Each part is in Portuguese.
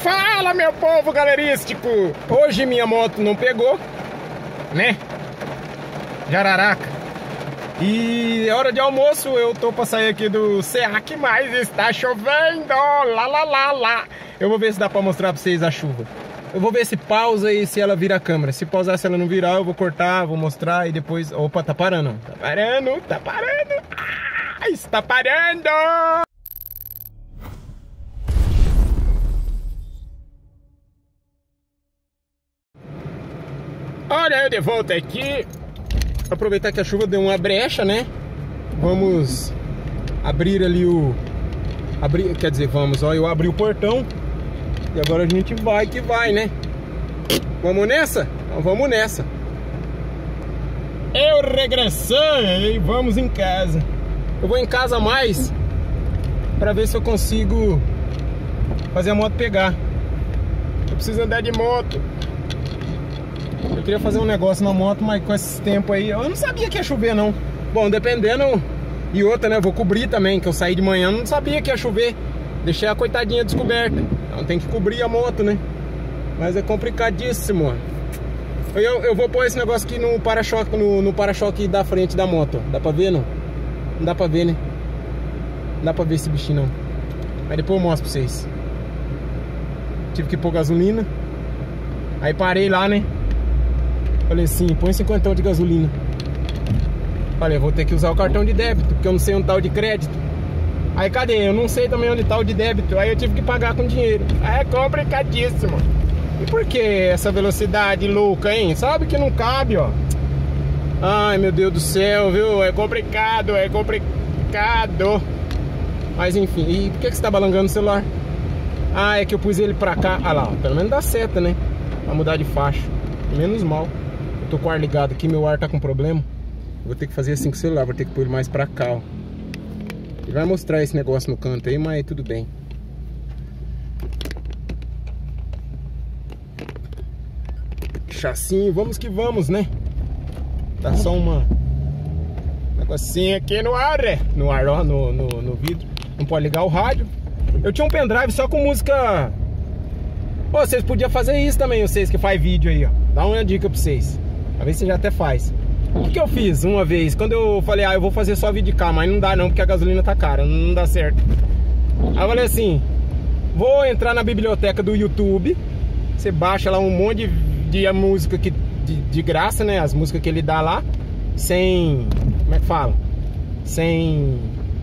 Fala, meu povo galerístico! Hoje minha moto não pegou, né? Jararaca. E é hora de almoço, eu tô pra sair aqui do SEAC, mas está chovendo! Lá. Eu vou ver se dá pra mostrar pra vocês a chuva. Eu vou ver se pausa e se ela vira a câmera. Se pausar, se ela não virar, eu vou cortar, vou mostrar e depois... Opa, tá parando. Tá parando. Ah, está parando! Olha, eu de volta aqui. Aproveitar que a chuva deu uma brecha, né? Vamos abrir ali o... Quer dizer, vamos, ó, eu abri o portão. E agora a gente vai que vai, né? Vamos nessa? Então vamos nessa. Eu regressei, vamos em casa. Eu vou em casa mais pra ver se eu consigo fazer a moto pegar. Eu preciso andar de moto. Eu queria fazer um negócio na moto, mas com esse tempo aí eu não sabia que ia chover não. Bom, dependendo. E outra, né, eu vou cobrir também, que eu saí de manhã, não sabia que ia chover. Deixei a coitadinha descoberta. Então tem que cobrir a moto, né? Mas é complicadíssimo. Eu vou pôr esse negócio aqui no para-choque, no para-choque da frente da moto. Dá pra ver, não? Não dá pra ver, né? Não dá pra ver esse bichinho, não. Mas depois eu mostro pra vocês. Tive que pôr gasolina. Aí parei lá, né? Falei assim, põe 50 de gasolina. Falei, vou ter que usar o cartão de débito, porque eu não sei onde tá o de crédito. Aí cadê? Eu não sei também onde tá o de débito. Aí eu tive que pagar com dinheiro. Aí é complicadíssimo. E por que essa velocidade louca, hein? Sabe que não cabe, ó. Ai, meu Deus do céu, viu? É complicado. Mas enfim, e por que você tá balangando o celular? Ah, é que eu pus ele pra cá. Ah lá, ó, pelo menos dá seta, né? Pra mudar de faixa. Menos mal. Eu tô com o ar ligado aqui, meu ar tá com problema. Eu vou ter que fazer assim com o celular, vou ter que pôr ele mais pra cá, ó. Ele vai mostrar esse negócio no canto aí, mas tudo bem. Chacinho, vamos que vamos, né? Tá só uma negocinho aqui no ar, né? No ar, ó, no vidro. Não pode ligar o rádio. Eu tinha um pendrive só com música. Pô, vocês podiam fazer isso também, vocês que faz vídeo aí, ó. Dá uma dica pra vocês. Às vezes você já até faz. O que eu fiz uma vez? Quando eu falei, eu vou fazer só vídeo de cá, mas não dá não, porque a gasolina tá cara, não dá certo. Aí eu falei assim, vou entrar na biblioteca do YouTube. Você baixa lá um monte de música que, de graça, né? As músicas que ele dá lá. Sem... Como é que fala? Sem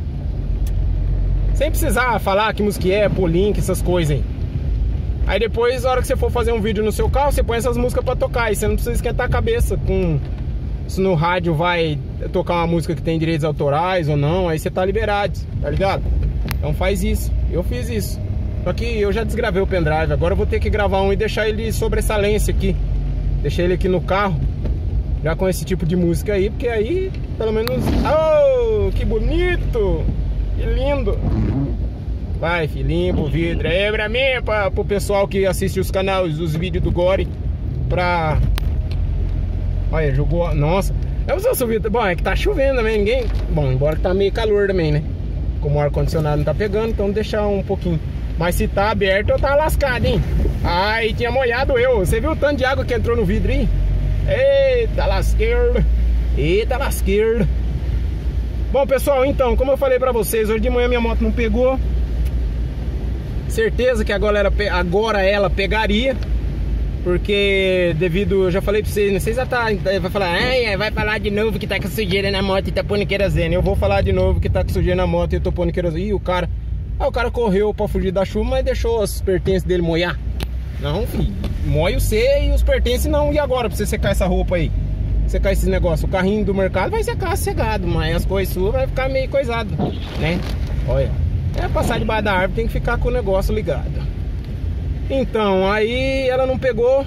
precisar falar que música é, pôr link, essas coisas aí. Aí depois, na hora que você for fazer um vídeo no seu carro, você põe essas músicas pra tocar. E você não precisa esquentar a cabeça com... Se no rádio vai tocar uma música que tem direitos autorais ou não, aí você tá liberado, tá ligado? Então faz isso. Eu fiz isso. Só que eu já desgravei o pendrive. Agora eu vou ter que gravar um e deixar ele sobressalência aqui. Deixei ele aqui no carro. Já com esse tipo de música aí, porque aí, pelo menos... Oh, que bonito! Que lindo! Vai, filhinho, pro vidro. Aí pra mim, pro pessoal que assiste os canais, os vídeos do Gore. Pra... Olha, jogou... Nossa. Eu vou subir... Bom, é que tá chovendo também, ninguém... Bom, embora que tá meio calor também, né? Como o ar-condicionado não tá pegando, então deixar um pouquinho. Mas se tá aberto, eu tava lascado, hein? Ai, tinha molhado eu. Você viu o tanto de água que entrou no vidro aí? Eita lasqueira. Eita lasqueira. Bom, pessoal, então, como eu falei pra vocês, hoje de manhã minha moto não pegou. Certeza que agora ela pegaria. Porque devido, eu já falei pra vocês, né? Vocês já vai falar, vai falar de novo que tá com sujeira na moto e tá pondo querosene. Eu vou falar de novo que tá com sujeira na moto e eu tô pondo querosene. Ih, o cara correu pra fugir da chuva, mas deixou os pertences dele molhar. Não, filho, molha você e os pertences não. E agora pra você secar essa roupa aí? Secar esses negócios, o carrinho do mercado vai secar sossegado, mas as coisas suas vai ficar meio coisado, né? Olha, passar debaixo da árvore tem que ficar com o negócio ligado. Então, aí ela não pegou.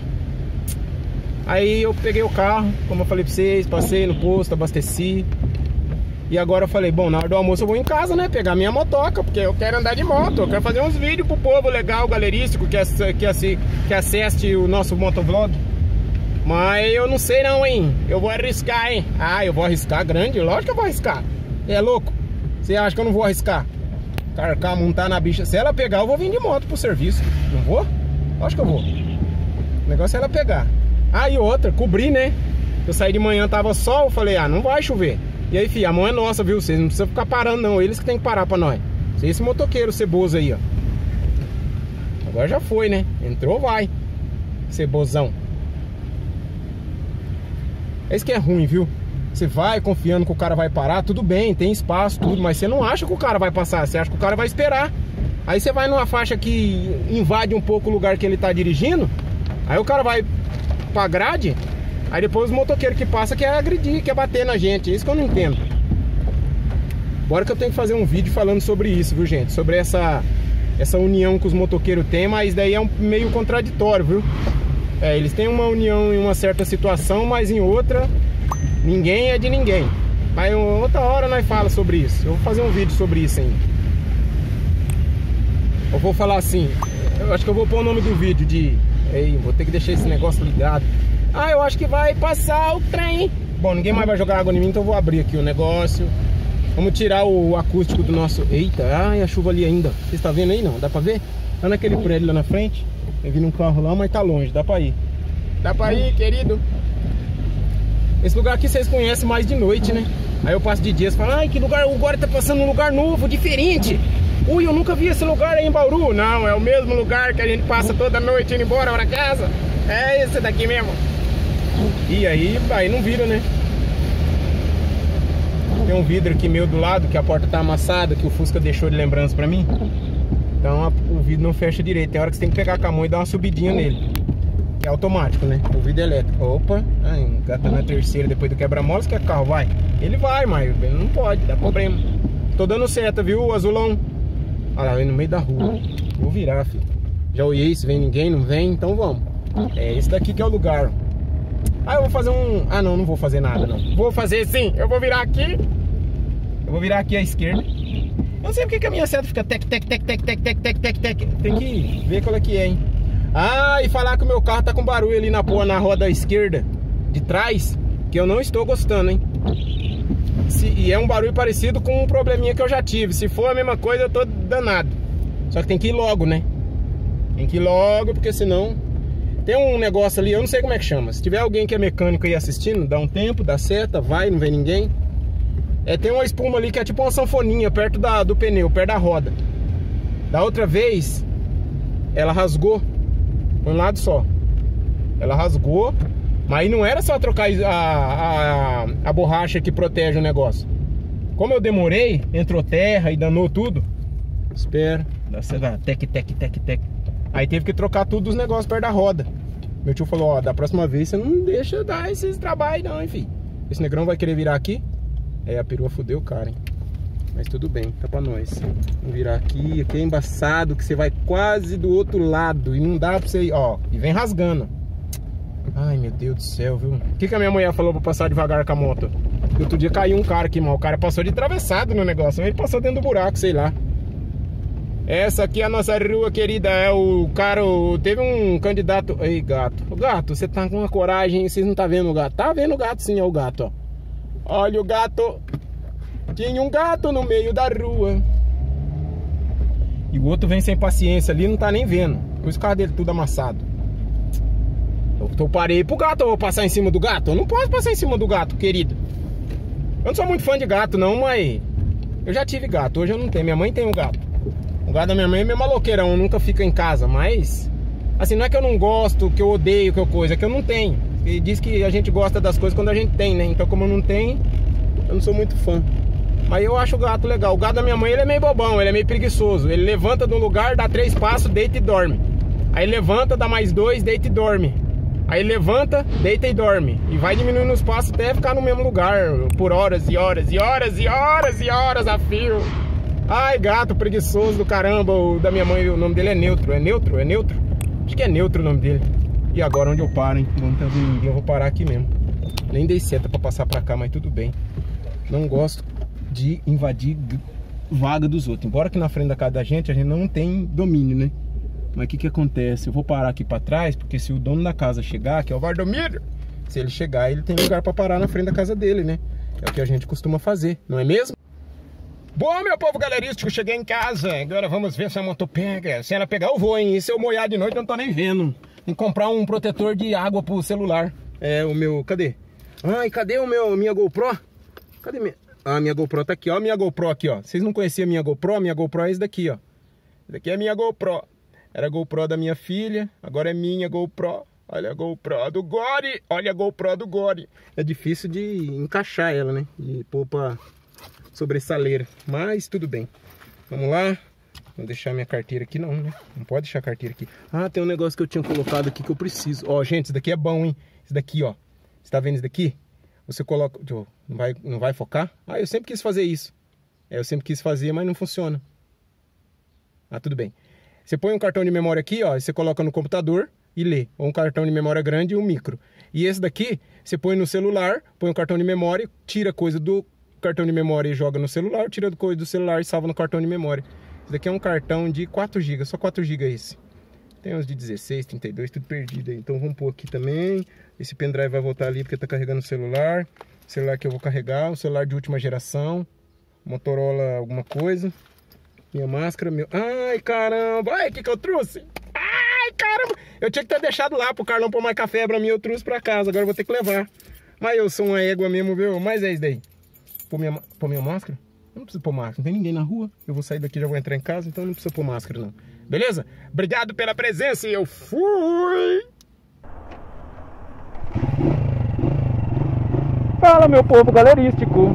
Aí eu peguei o carro, como eu falei pra vocês, passei no posto, abasteci. E agora eu falei, bom, na hora do almoço eu vou em casa, né? Pegar minha motoca, porque eu quero andar de moto. Eu quero fazer uns vídeos pro povo legal, galerístico, que assiste o nosso motovlog. Mas eu não sei não, hein? Eu vou arriscar, hein? Ah, eu vou arriscar grande? Lógico que eu vou arriscar. É louco? Você acha que eu não vou arriscar? Carcar, montar na bicha. Se ela pegar, eu vou vir de moto pro serviço. Não vou? Acho que eu vou. O negócio é ela pegar. Ah, e outra, cobrir, né? Eu saí de manhã, tava sol, eu falei, ah, não vai chover. E aí, filho, a mão é nossa, viu? Vocês não precisam ficar parando, não. Eles que tem que parar pra nós. Esse motoqueiro ceboso aí, ó. Agora já foi, né? Entrou, vai. Cebosão. É isso que é ruim, viu? Você vai confiando que o cara vai parar, tudo bem, tem espaço, tudo, mas você não acha que o cara vai passar, você acha que o cara vai esperar. Aí você vai numa faixa que invade um pouco o lugar que ele tá dirigindo, aí o cara vai pra grade, aí depois os motoqueiros que passam quer agredir, quer bater na gente, isso que eu não entendo. Bora que eu tenho que fazer um vídeo falando sobre isso, viu, gente? Sobre essa união que os motoqueiros têm, mas daí é meio contraditório, viu? É, eles têm uma união em uma certa situação, mas em outra, ninguém é de ninguém. Mas outra hora nós falamos sobre isso. Eu vou fazer um vídeo sobre isso ainda. Eu vou falar assim, eu acho que eu vou pôr o nome do vídeo de... Ei, vou ter que deixar esse negócio ligado. Ah, eu acho que vai passar o trem. Bom, ninguém mais vai jogar água em mim, então eu vou abrir aqui o negócio. Vamos tirar o acústico do nosso... Eita, ai, a chuva ali ainda. Vocês estão vendo aí, não? Dá pra ver? Tá naquele prédio lá na frente. Eu vi num carro lá, mas tá longe, dá pra ir. Dá pra ir, querido. Esse lugar aqui vocês conhecem mais de noite, né? Aí eu passo de dia e falo, ai, que lugar, agora tá passando um lugar novo, diferente. Ui, eu nunca vi esse lugar aí em Bauru. Não, é o mesmo lugar que a gente passa toda noite indo embora pra casa. É esse daqui mesmo. E aí não vira, né? Tem um vidro aqui meu do lado, que a porta tá amassada, que o Fusca deixou de lembrança pra mim. Então o vidro não fecha direito. Tem hora que você tem que pegar a mão e dar uma subidinha nele. Que é automático, né? O vidro é elétrico. Opa, gata na terceira depois do quebra-molas, que é carro, vai. Ele vai, mas ele não pode, dá problema. Tô dando seta, viu, azulão? Olha lá, vem no meio da rua. Vou virar, filho. Já olhei se vem ninguém, não vem, então vamos. É esse daqui que é o lugar. Ah, eu vou fazer um... Ah, não vou fazer nada, não. Vou fazer sim, eu vou virar aqui. Eu vou virar aqui à esquerda. Eu não sei porque que a minha seta fica tec. Tem que ver qual é que é, hein? Ah, e falar que o meu carro tá com barulho ali na roda esquerda de trás, que eu não estou gostando, hein? E é um barulho parecido com um probleminha que eu já tive. Se for a mesma coisa, eu tô danado. Só que tem que ir logo, né? Tem que ir logo, porque senão... Tem um negócio ali, eu não sei como é que chama. Se tiver alguém que é mecânico aí assistindo, dá um tempo, dá seta, vai, não vem ninguém. Tem uma espuma ali que é tipo uma sanfoninha perto do pneu, perto da roda. Da outra vez, ela rasgou. Foi um lado só. Ela rasgou, mas não era só trocar a borracha que protege o negócio. Como eu demorei, entrou terra e danou tudo. Espera, tec. Aí teve que trocar tudo os negócios perto da roda. Meu tio falou, ó, da próxima vez você não deixa dar esses trabalhos não, enfim. Esse negrão vai querer virar aqui. A perua fudeu o cara, hein? Mas tudo bem, tá pra nós. Vamos virar aqui é embaçado, que você vai quase do outro lado. E não dá pra você ir, ó. E vem rasgando. Ai, meu Deus do céu, viu? O que a minha mulher falou pra passar devagar com a moto? Outro dia caiu um cara aqui, mal. O cara passou de atravessado no negócio. Ele passou dentro do buraco, sei lá. Essa aqui é a nossa rua, querida. É o cara... Teve um candidato... Ei, gato. O gato, você tá com uma coragem. Vocês não tá vendo o gato? Tá vendo o gato, sim, é o gato, ó. Olha o gato. Tinha um gato no meio da rua. E o outro vem sem paciência ali, não tá nem vendo. Por isso o carro dele tudo amassado. Eu parei pro gato, eu vou passar em cima do gato? Eu não posso passar em cima do gato, querido. Eu não sou muito fã de gato não, mas eu já tive gato, hoje eu não tenho. Minha mãe tem um gato. O gato da minha mãe é meio maloqueirão, nunca fica em casa. Mas, assim, não é que eu não gosto, que eu odeio, que coisa, é que eu não tenho. Ele diz que a gente gosta das coisas quando a gente tem, né? Então como eu não tenho, eu não sou muito fã. Mas eu acho o gato legal. O gato da minha mãe, ele é meio bobão, ele é meio preguiçoso. Ele levanta de um lugar, dá 3 passos, deita e dorme. Aí levanta, dá mais 2, deita e dorme. Aí levanta, deita e dorme. E vai diminuindo os passos até ficar no mesmo lugar por horas e horas e horas e horas e horas a fio. Ai, gato preguiçoso do caramba. O da minha mãe, o nome dele é Neutro. É Neutro? É Neutro? Acho que é Neutro o nome dele. E agora onde eu paro, hein? Não tá vendo ninguém, eu vou parar aqui mesmo. Nem dei seta pra passar pra cá, mas tudo bem. Não gosto de invadir vaga dos outros. Embora que na frente da casa da gente a gente não tem domínio, né? Mas o que acontece? Eu vou parar aqui pra trás, porque se o dono da casa chegar, que é o Valdomiro, se ele chegar, ele tem lugar pra parar na frente da casa dele, né? É o que a gente costuma fazer, não é mesmo? Bom, meu povo galerístico, cheguei em casa. Agora vamos ver se a moto pega. Se ela pegar, eu vou, hein? E se eu molhar de noite, eu não tô nem vendo. Tem que comprar um protetor de água pro celular. É, o meu... Cadê? Ai, cadê minha GoPro? Cadê minha... Ah, minha GoPro tá aqui, ó. Minha GoPro aqui, ó. Vocês não conheciam a minha GoPro? Minha GoPro é esse daqui, ó. Esse daqui é a minha GoPro. Era a GoPro da minha filha. Agora é minha GoPro. Olha a GoPro do Gore. Olha a GoPro do Gore. É difícil de encaixar ela, né? De pôr pra sobressaleira. Mas tudo bem. Vamos lá. Vou deixar minha carteira aqui não, né? Não pode deixar a carteira aqui. Ah, tem um negócio que eu tinha colocado aqui que eu preciso. Ó, gente, isso daqui é bom, hein? Isso daqui, ó. Você tá vendo isso daqui? Você coloca... Não vai focar? Ah, eu sempre quis fazer isso. Eu sempre quis fazer, mas não funciona. Ah, tudo bem. Você põe um cartão de memória aqui, ó. Você coloca no computador e lê. Ou um cartão de memória grande e um micro. E esse daqui, você põe no celular, põe um cartão de memória, tira coisa do cartão de memória e joga no celular, tira coisa do celular e salva no cartão de memória. Esse daqui é um cartão de 4 GB, só 4 GB esse. Tem uns de 16, 32, tudo perdido aí. Então vamos pôr aqui também. Esse pendrive vai voltar ali porque tá carregando o celular. O celular que eu vou carregar, o celular de última geração. Motorola alguma coisa. Minha máscara, meu... Ai, caramba! Ai, o que eu trouxe? Ai, caramba! Eu tinha que ter deixado lá pro Carlão pôr mais café pra mim, eu trouxe pra casa. Agora eu vou ter que levar. Mas eu sou uma égua mesmo, viu? Mas é isso daí. Pôr minha máscara? Eu não preciso pôr máscara, não tem ninguém na rua. Eu vou sair daqui, já vou entrar em casa, então não precisa pôr máscara não. Beleza? Obrigado pela presença e eu fui! Fala, meu povo galerístico.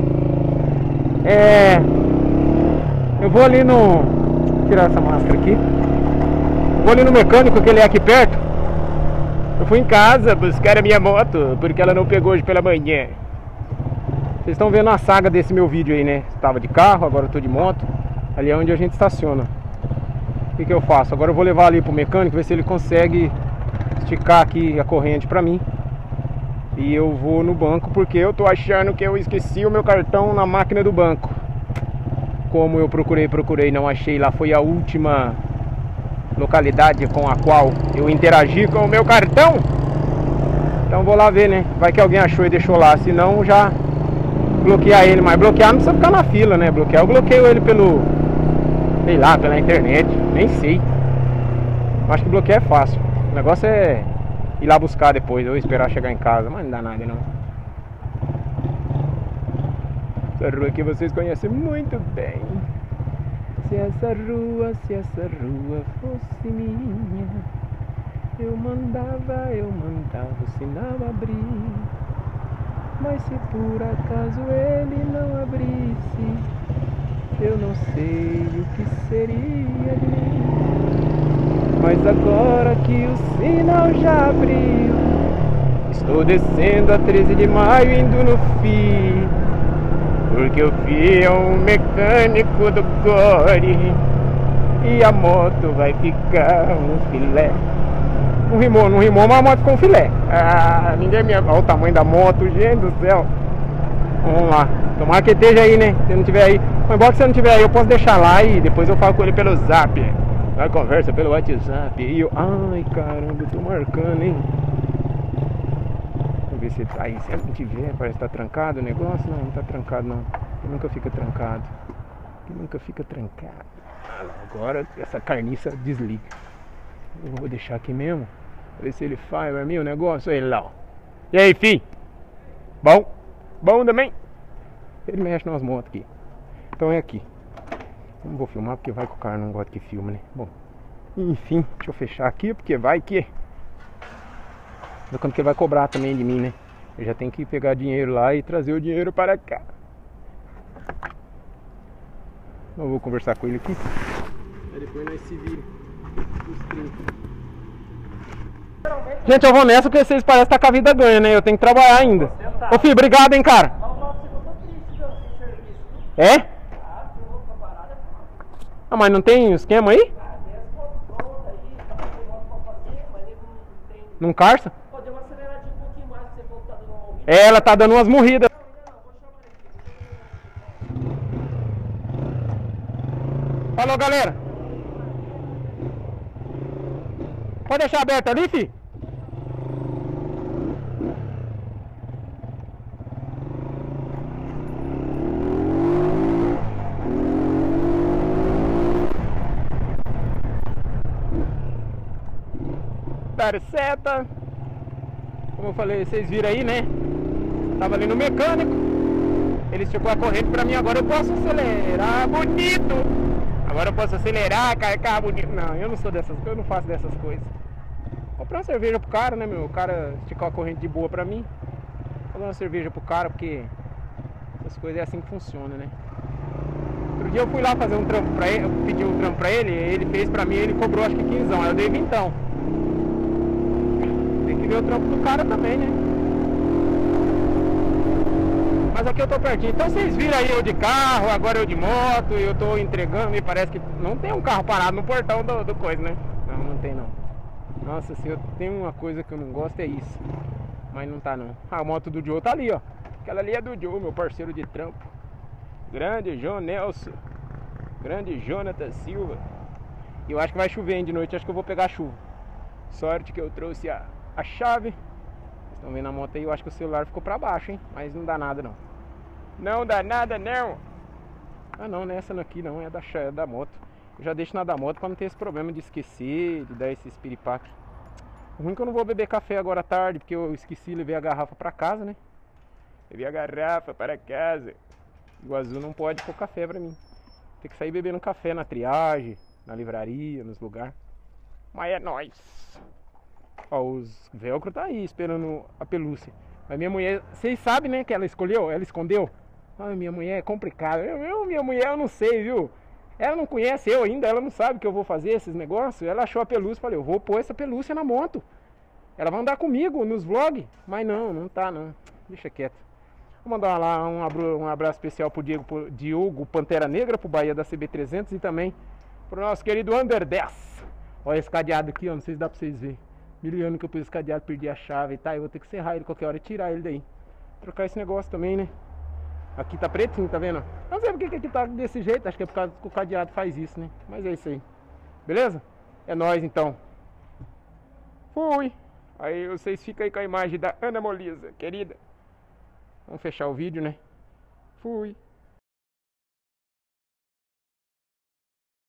Eu vou ali no... Vou tirar essa máscara aqui. Vou ali no mecânico, que ele é aqui perto. Eu fui em casa buscar a minha moto, porque ela não pegou hoje pela manhã. Vocês estão vendo a saga desse meu vídeo aí, né? Estava de carro, agora eu tô de moto. Ali é onde a gente estaciona. O que eu faço? Agora eu vou levar ali pro mecânico, ver se ele consegue esticar aqui a corrente pra mim. E eu vou no banco, porque eu tô achando que eu esqueci o meu cartão na máquina do banco. Como eu procurei, não achei. Lá foi a última localidade com a qual eu interagi com o meu cartão. Então vou lá ver, né? Vai que alguém achou e deixou lá. Se não, já bloquear ele. Mas bloquear não precisa ficar na fila, né? Bloquear, eu bloqueio ele pelo... sei lá, pela internet. Nem sei. Acho que bloquear é fácil. O negócio é ir lá buscar depois, ou esperar chegar em casa. Mas não dá nada, não. Essa rua que vocês conhecem muito bem. Se essa rua fosse minha, eu mandava o sinal abrir. Mas se por acaso ele não abrisse, eu não sei o que seria de mim. Mas agora que o sinal já abriu, estou descendo a 13 de maio indo no FI, porque eu fui um mecânico do Gore e a moto vai ficar um filé. Não rimou, mas a moto ficou um filé. Ah, ninguém me... Olha o tamanho da moto, gente do céu. Vamos lá. Tomara que esteja aí, né? Se não tiver aí. Mas embora que você não tiver aí, eu posso deixar lá e depois eu falo com ele pelo zap. Vai conversa pelo WhatsApp. E eu... Ai, caramba, eu tô marcando, hein? Vamos ver se tá aí. Se não tiver, parece que tá trancado o negócio. Não tá trancado, não. Ele nunca fica trancado. Agora essa carniça desliga. Eu vou deixar aqui mesmo. Ver se ele faz pra mim o negócio. Aí lá, ó. E aí, fi? Bom? Bom também? Ele mexe nas motos aqui. Então é aqui. Não vou filmar porque vai que o cara não gosta que filme, né? Bom, enfim, deixa eu fechar aqui porque vai que... Quando que ele vai cobrar também de mim, né? Eu já tenho que pegar dinheiro lá e trazer o dinheiro para cá. Eu vou conversar com ele aqui. Aí depois nós se vira. Gente, eu vou nessa porque vocês parecem estar com a vida ganha, né? Eu tenho que trabalhar ainda. Ô filho, obrigado, hein, cara. É? Ah, mas não tem esquema aí? Não carça? É, ela tá dando umas morridas. Falou, galera. Pode deixar aberto ali, fi? dar seta. Como eu falei, vocês viram aí, né? Tava ali no mecânico. Ele esticou a corrente pra mim. Agora eu posso acelerar bonito. Agora eu posso acelerar, carcar bonito. Não, eu não sou dessas coisas. Eu não faço dessas coisas. Comprei uma cerveja pro cara, né, meu? O cara esticou a corrente de boa pra mim. Comprei uma cerveja pro cara, porque essas coisas é assim que funciona, né? Outro dia eu fui lá fazer um trampo pra ele. Eu pedi um trampo pra ele. Ele fez pra mim, ele cobrou acho que 15. Aí eu dei 20. Tem que ver o trampo do cara também, né? Mas aqui eu tô pertinho. Então vocês viram aí eu de carro, agora eu de moto. E eu tô entregando. Me parece que não tem um carro parado no portão do coisa, né? Não tem não. Nossa, se eu tenho uma coisa que eu não gosto é isso. Mas não tá não. A moto do Joe tá ali, ó. Aquela ali é do Joe, meu parceiro de trampo. Grande João Nelson. Grande Jonathan Silva. E eu acho que vai chover, hein, de noite. Acho que eu vou pegar chuva. Sorte que eu trouxe a chave. Vocês estão vendo a moto aí. Eu acho que o celular ficou pra baixo, hein. Mas não dá nada não. Não dá nada não. Ah não, não é essa aqui não. É da moto. Eu já deixo na da moto pra não ter esse problema de esquecer, de dar esse espiripaque. O ruim é que eu não vou beber café agora à tarde, porque eu esqueci, levei a garrafa pra casa, né? Levei a garrafa para casa. E o azul não pode pôr café pra mim. Tem que sair bebendo café na triagem, na livraria, nos lugares. Mas é nóis. Ó, os velcro tá aí esperando a pelúcia. Mas minha mulher, vocês sabem, né, que ela escolheu? Ela escondeu? Ai, minha mulher é complicada. Minha mulher eu não sei, viu? Ela não conhece eu ainda, ela não sabe que eu vou fazer esses negócios. Ela achou a pelúcia, falei, eu vou pôr essa pelúcia na moto. Ela vai andar comigo nos vlogs. Mas não tá não. Deixa quieto. Vou mandar lá um abraço especial pro Diogo Pantera Negra, pro Bahia da CB300 e também pro nosso querido Under 10. Olha esse cadeado aqui, ó, não sei se dá pra vocês verem. Miliano que eu pus esse cadeado, perdi a chave, tá? Eu vou ter que serrar ele qualquer hora e tirar ele daí. Trocar esse negócio também, né? Aqui tá pretinho, tá vendo? Não sei porque que aqui tá desse jeito, acho que é por causa que o cadeado faz isso, né? Mas é isso aí. Beleza? É nóis então. Fui! Aí vocês ficam aí com a imagem da Ana Molisa, querida. Vamos fechar o vídeo, né? Fui!